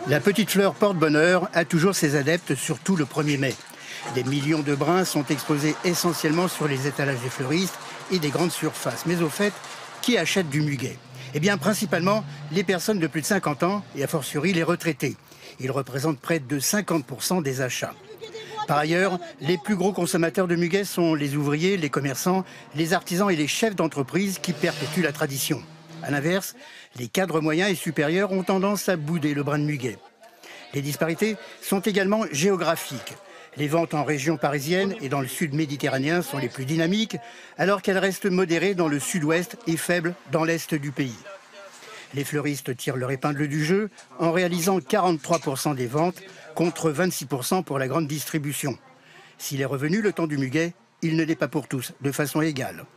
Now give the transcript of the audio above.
La petite fleur porte-bonheur a toujours ses adeptes, surtout le 1er mai. Des millions de brins sont exposés essentiellement sur les étalages des fleuristes et des grandes surfaces. Mais au fait, qui achète du muguet? Eh bien, principalement les personnes de plus de 50 ans et a fortiori les retraités. Ils représentent près de 50% des achats. Par ailleurs, les plus gros consommateurs de muguet sont les ouvriers, les commerçants, les artisans et les chefs d'entreprise qui perpétuent la tradition. A l'inverse, les cadres moyens et supérieurs ont tendance à bouder le brin de muguet. Les disparités sont également géographiques. Les ventes en région parisienne et dans le sud méditerranéen sont les plus dynamiques, alors qu'elles restent modérées dans le sud-ouest et faibles dans l'est du pays. Les fleuristes tirent leur épingle du jeu en réalisant 43% des ventes contre 26% pour la grande distribution. S'il est revenu le temps du muguet, il ne l'est pas pour tous, de façon égale.